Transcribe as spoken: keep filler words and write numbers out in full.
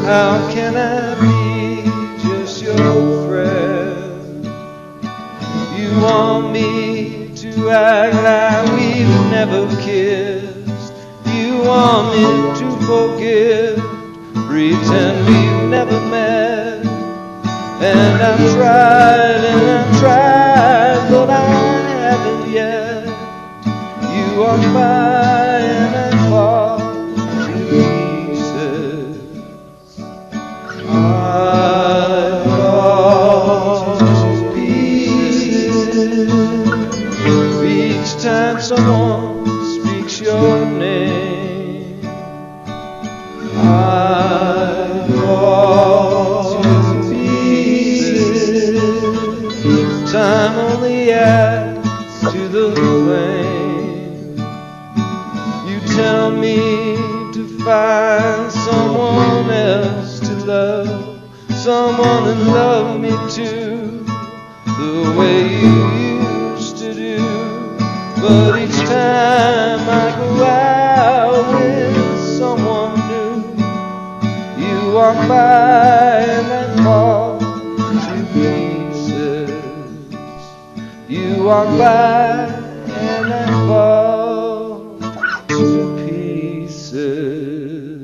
How can I be just your friend? You want me to act like we've never kissed. You want me to forgive, pretend we've never met. And I've tried and I've tried, but I haven't yet. You walk by and I fall to pieces. I fall to pieces each time someone speaks your name. I fall to pieces. Time only adds to the flame. You tell me to find someone else to love, someone that loved me too, the way you used to do. But each time I go out with someone new, you walk by and I fall to pieces. You walk by and I fall to pieces.